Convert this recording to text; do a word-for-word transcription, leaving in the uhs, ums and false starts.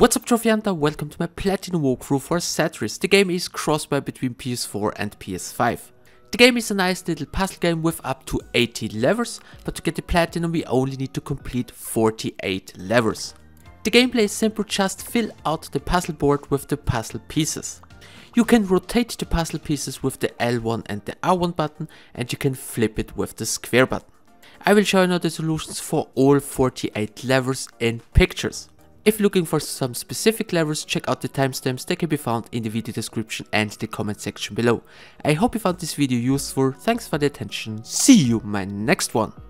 What's up, Trophy Hunter? Welcome to my Platinum walkthrough for Satris. The game is crossbuy between P S four and P S five. The game is a nice little puzzle game with up to eighty levels, but to get the Platinum we only need to complete forty-eight levels. The gameplay is simple, just fill out the puzzle board with the puzzle pieces. You can rotate the puzzle pieces with the L one and the R one button, and you can flip it with the square button. I will show you now the solutions for all forty-eight levels in pictures. If looking for some specific levels, check out the timestamps. They can be found in the video description and the comment section below. I hope you found this video useful. Thanks for the attention. See you in my next one.